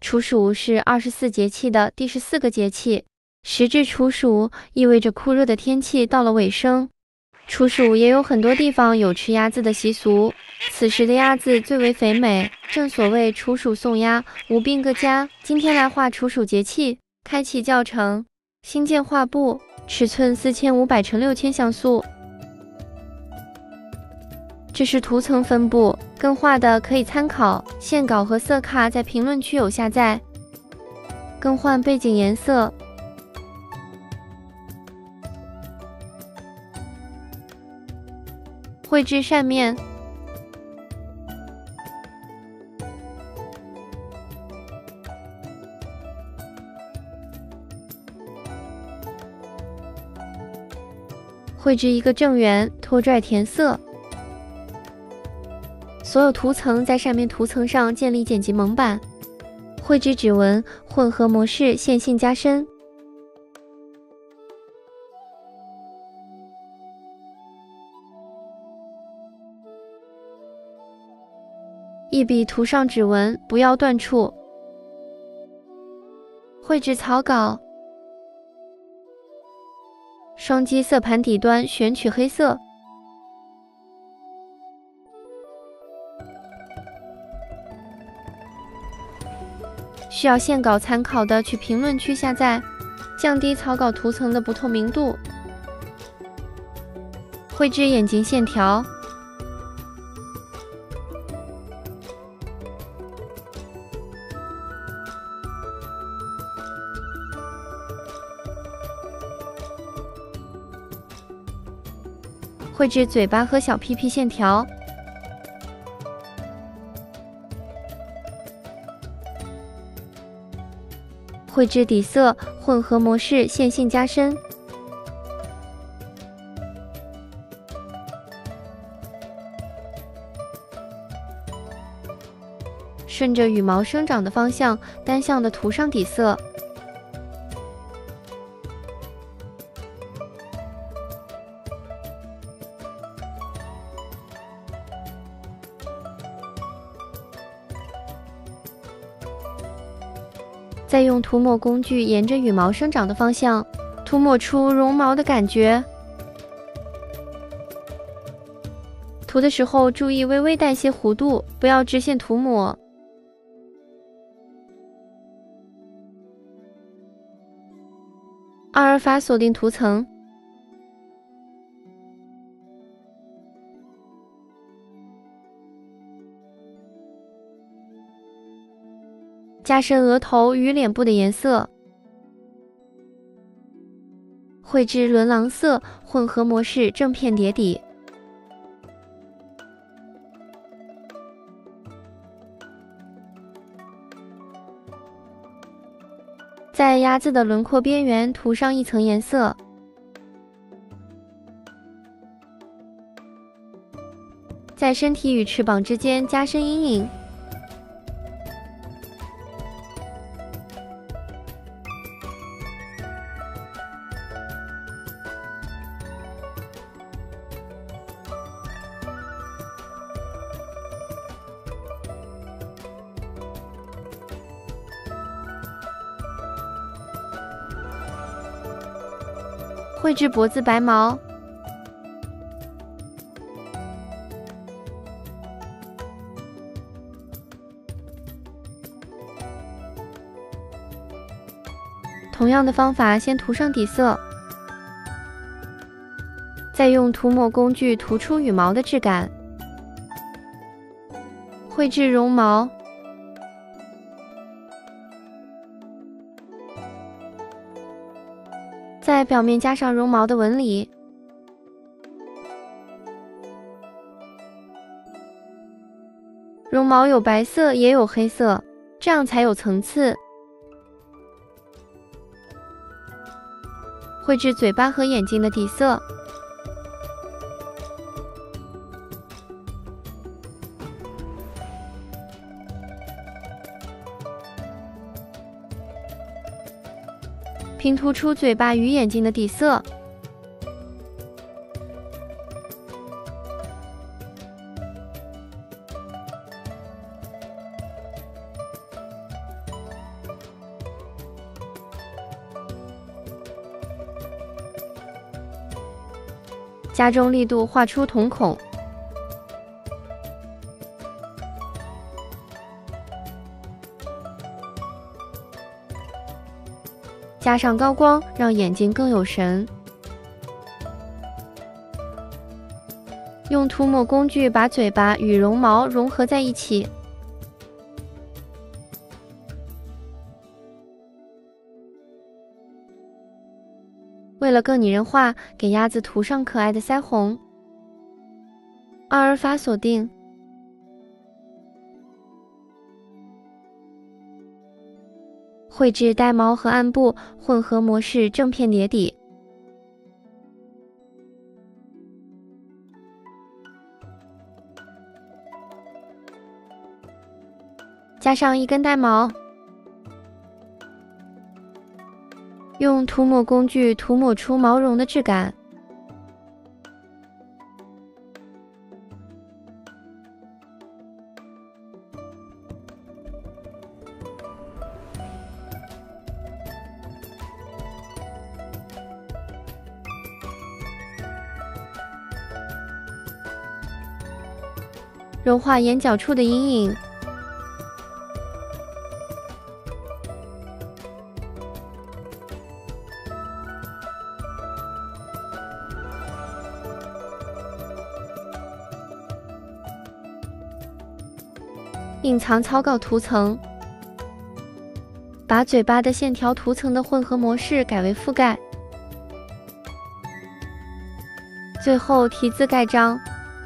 处暑是24节气的第14个节气，时至处暑意味着酷热的天气到了尾声。处暑也有很多地方有吃鸭子的习俗，此时的鸭子最为肥美，正所谓处暑送鸭，无病各家。今天来画处暑节气，开启教程，新建画布，尺寸4500乘6000像素。这是图层分布，更画的可以参考，线稿和色卡在评论区有下载。更换背景颜色。绘制扇面。绘制一个正圆，拖拽填色。所有图层在扇面图层上建立剪辑蒙版。绘制指纹，混合模式线性加深。一笔涂上指纹，不要断处。绘制草稿。双击色盘底端选取黑色。需要线稿参考的，去评论区下载，降低草稿图层的不透明度。绘制眼睛线条。绘制嘴巴和小屁屁线条。绘制底色，混合模式线性加深。顺着羽毛生长的方向，单向的涂上底色。再用涂抹工具沿着羽毛生长的方向，涂抹出绒毛的感觉。涂的时候注意微微带些弧度，不要直线涂抹。二尔法锁定图层。加深额头与脸部的颜色。绘制轮廊色，混合模式正片叠底。在鸭子的轮廓边缘涂上一层颜色。在身体与翅膀之间加深阴影。绘制脖子白毛。同样的方法，先涂上底色，再用涂抹工具涂出羽毛的质感。绘制绒毛。在表面加上绒毛的纹理。绒毛有白色也有黑色，这样才有层次。绘制嘴巴和眼睛的底色。拼涂出嘴巴与眼睛的底色。 加重力度画出瞳孔。加上高光，让眼睛更有神。用涂抹工具把嘴巴与绒毛融合在一起。为了更拟人化，给鸭子涂上可爱的腮红。阿尔法锁定。绘制玳瑁和暗部混合模式正片叠底。加上一根玳瑁。用涂抹工具涂抹出毛绒的质感。柔化眼角处的阴影。隐藏草稿涂层，把嘴巴的线条涂层的混合模式改为覆盖，最后题字盖章。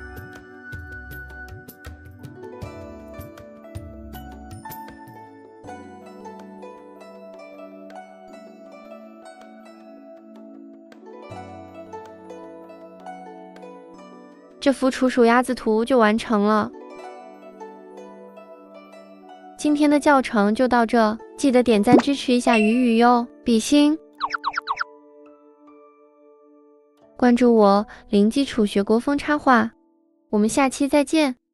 这幅处鼠鸭子图就完成了。今天的教程就到这，记得点赞支持一下鱼鱼哟，比心！关注我，零基础学国风插画，我们下期再见。